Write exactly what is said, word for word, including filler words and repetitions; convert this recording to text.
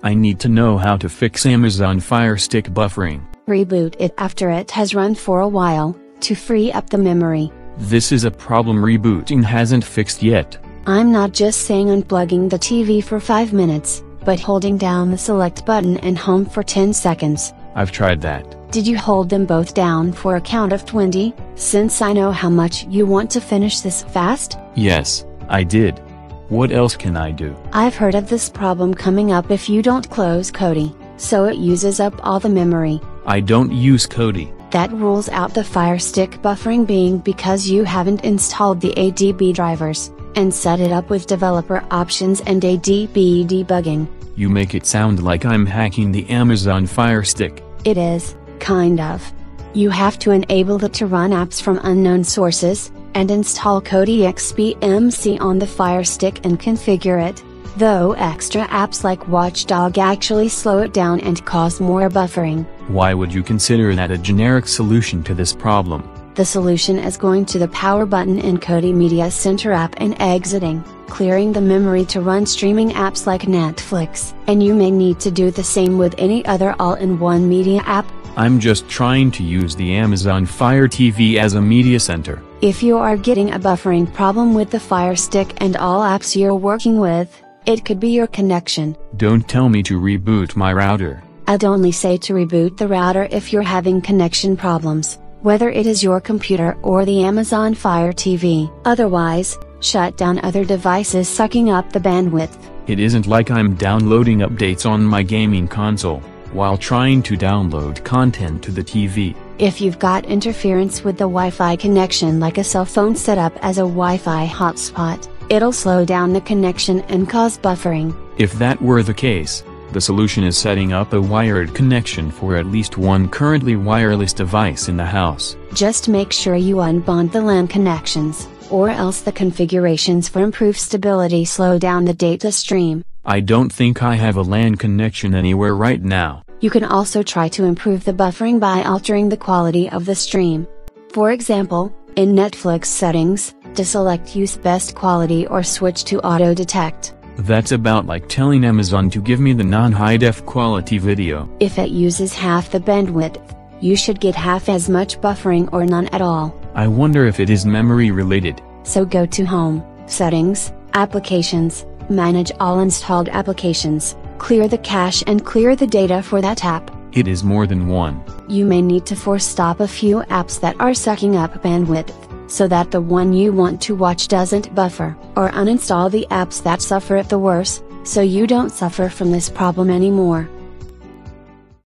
I need to know how to fix Amazon Fire Stick buffering. Reboot it after it has run for a while, to free up the memory. This is a problem rebooting hasn't fixed yet. I'm not just saying unplugging the T V for five minutes, but holding down the select button and home for ten seconds. I've tried that. Did you hold them both down for a count of twenty, since I know how much you want to finish this fast? Yes, I did. What else can I do? I've heard of this problem coming up if you don't close Kodi, so it uses up all the memory. I don't use Kodi. That rules out the Fire Stick buffering being because you haven't installed the A D B drivers, and set it up with developer options and A D B debugging. You make it sound like I'm hacking the Amazon Fire Stick. It is, kind of. You have to enable it to run apps from unknown sources, and install Kodi X B M C on the Fire Stick and configure it, though extra apps like Watchdog actually slow it down and cause more buffering. Why would you consider that a generic solution to this problem? The solution is going to the power button in Kodi Media Center app and exiting, clearing the memory to run streaming apps like Netflix. And you may need to do the same with any other all-in-one media app. I'm just trying to use the Amazon Fire T V as a media center. If you are getting a buffering problem with the Fire Stick and all apps you're working with, it could be your connection. Don't tell me to reboot my router. I'd only say to reboot the router if you're having connection problems, whether it is your computer or the Amazon Fire T V. Otherwise, shut down other devices sucking up the bandwidth. It isn't like I'm downloading updates on my gaming console, while trying to download content to the T V. If you've got interference with the Wi-Fi connection like a cell phone set up as a Wi-Fi hotspot, it'll slow down the connection and cause buffering. If that were the case, the solution is setting up a wired connection for at least one currently wireless device in the house. Just make sure you unbond the LAN connections, or else the configurations for improved stability slow down the data stream. I don't think I have a LAN connection anywhere right now. You can also try to improve the buffering by altering the quality of the stream. For example, in Netflix settings, deselect use best quality or switch to auto detect. That's about like telling Amazon to give me the non-high def quality video. If it uses half the bandwidth, you should get half as much buffering or none at all. I wonder if it is memory related. So go to Home, Settings, Applications, Manage all installed applications, clear the cache and clear the data for that app. It is more than one. You may need to force stop a few apps that are sucking up bandwidth, so that the one you want to watch doesn't buffer, or uninstall the apps that suffer it the worst, so you don't suffer from this problem anymore.